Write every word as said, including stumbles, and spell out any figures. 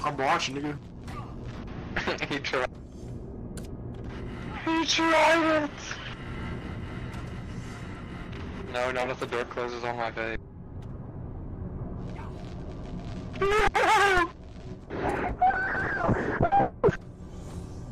I'm watching, nigga. He tried. He tried it! No, not if the door closes on my face.